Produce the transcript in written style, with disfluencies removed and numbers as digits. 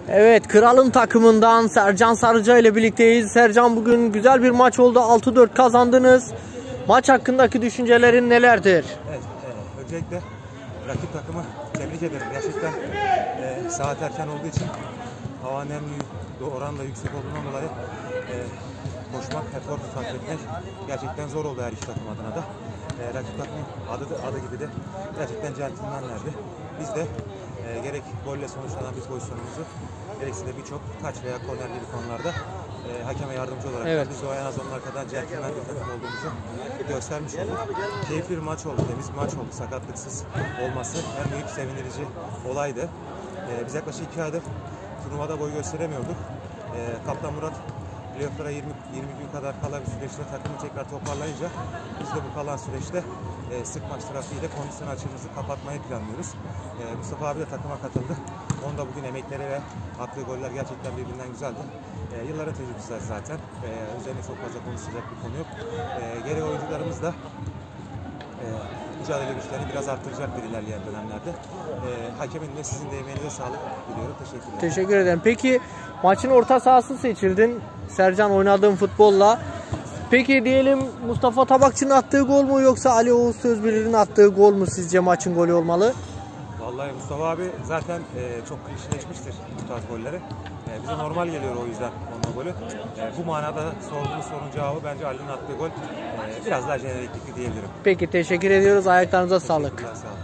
Evet, Kral'ın takımından Sercan Sarıca ile birlikteyiz. Sercan, bugün güzel bir maç oldu. 6-4 kazandınız. Maç hakkındaki düşüncelerin nelerdir? Evet, öncelikle rakip takımı tebrik ederim. Gerçekten saat erken olduğu için hava nemli oran da yüksek olduğundan dolayı koşmak, efor sarf etmek gerçekten zor oldu her iki takım adına da. Rakip takımın adı gibi de gerçekten centilmenlerdi. Biz de gerek golle sonuçlanan bir pozisyonumuzu gerekse de birçok taç veya korner gibi konularda hakeme yardımcı olarak biz de o en az onlar kadar centilmen bir takım olduğumuzu göstermiş olduk. Keyifli bir maç oldu, temiz bir maç oldu. Sakatlıksız olması en büyük sevindirici olaydı. Biz yaklaşık 2 aydır turnuvada boy gösteremiyorduk. Kaptan Murat playoff'lara 20 gün kadar kala bir süreçte takımı tekrar toparlayınca biz de bu kalan süreçte sık maç trafiğiyle kondisyon açığımızı kapatmayı planlıyoruz. Mustafa abi de takıma katıldı. Onun da bugün emekleri ve attığı goller gerçekten birbirinden güzeldi. Yılların tecrübesi zaten. Üzerine çok fazla konuşacak bir konu yok. Gerek oyuncularımız da mücadele güçlerini biraz arttıracaktır ilerleyen dönemlerde. Hakemin de sizin de emeğinize sağlık diliyorum. Teşekkürler. Teşekkür ederim. Peki maçın orta sahası seçildin. Sercan, oynadığın futbolla. Peki diyelim Mustafa Tabakçı'nın attığı gol mu yoksa Ali Oğuz Sözbilir'in attığı gol mu sizce maçın golü olmalı? Vallahi Mustafa abi zaten çok klişeleşmiştir bu tarz golleri. Bize normal geliyor o yüzden onun golü. Bu manada sorduğunuz sorunun cevabı bence Ali'nin attığı gol biraz daha jeneriklikli diyebilirim. Peki, teşekkür ediyoruz. Ayaklarınıza sağlık. Sağ olun.